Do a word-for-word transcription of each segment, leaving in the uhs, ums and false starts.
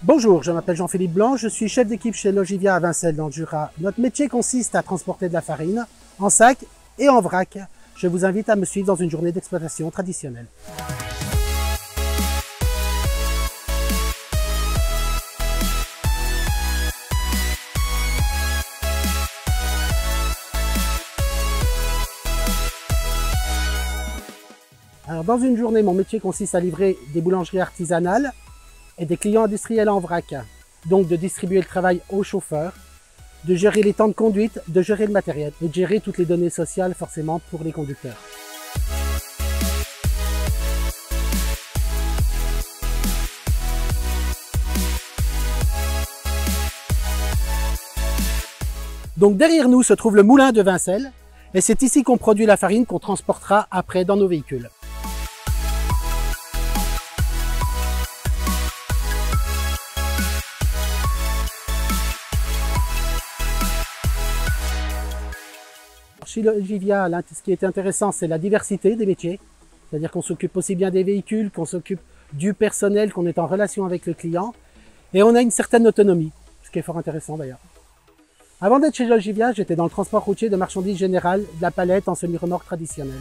Bonjour, je m'appelle Jean-Philippe Blanc, je suis chef d'équipe chez Logivia à Vincelles dans le Jura. Notre métier consiste à transporter de la farine en sac et en vrac. Je vous invite à me suivre dans une journée d'exploitation traditionnelle. Alors, dans une journée, mon métier consiste à livrer des boulangeries artisanales et des clients industriels en vrac. Donc de distribuer le travail aux chauffeurs, de gérer les temps de conduite, de gérer le matériel et de gérer toutes les données sociales forcément pour les conducteurs. Donc derrière nous se trouve le moulin de Vincelles et c'est ici qu'on produit la farine qu'on transportera après dans nos véhicules. Chez Logivia, ce qui est intéressant, c'est la diversité des métiers. C'est-à-dire qu'on s'occupe aussi bien des véhicules, qu'on s'occupe du personnel, qu'on est en relation avec le client. Et on a une certaine autonomie, ce qui est fort intéressant d'ailleurs. Avant d'être chez Logivia, j'étais dans le transport routier de marchandises générales, de la palette en semi-remorque traditionnelle.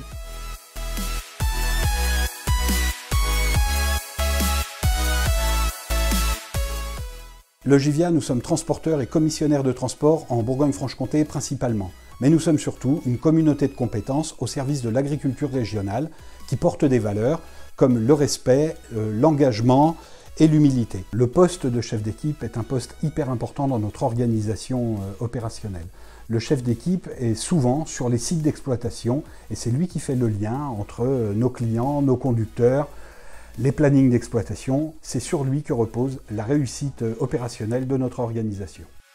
Logivia, nous sommes transporteurs et commissionnaires de transport en Bourgogne-Franche-Comté principalement. Mais nous sommes surtout une communauté de compétences au service de l'agriculture régionale qui porte des valeurs comme le respect, l'engagement et l'humilité. Le poste de chef d'équipe est un poste hyper important dans notre organisation opérationnelle. Le chef d'équipe est souvent sur les sites d'exploitation et c'est lui qui fait le lien entre nos clients, nos conducteurs, les plannings d'exploitation. C'est sur lui que repose la réussite opérationnelle de notre organisation.